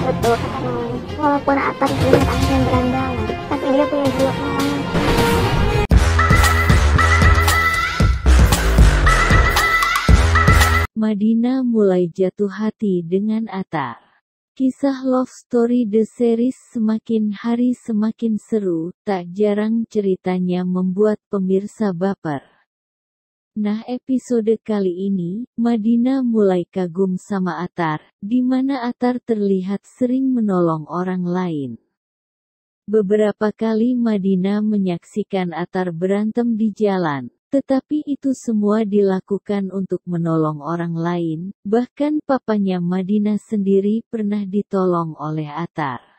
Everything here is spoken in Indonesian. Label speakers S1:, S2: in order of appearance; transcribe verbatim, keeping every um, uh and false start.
S1: Betul kata Naomi, walaupun Atar terlihat anak yang berandalan, tapi dia punya jiwa pahlawan.
S2: Madinah mulai jatuh hati dengan Atar. Kisah love story The Series semakin hari semakin seru, tak jarang ceritanya membuat pemirsa baper. Nah, episode kali ini, Madinah mulai kagum sama Atar, di mana Atar terlihat sering menolong orang lain. Beberapa kali Madinah menyaksikan Atar berantem di jalan, tetapi itu semua dilakukan untuk menolong orang lain, bahkan papanya Madinah sendiri pernah ditolong oleh Atar.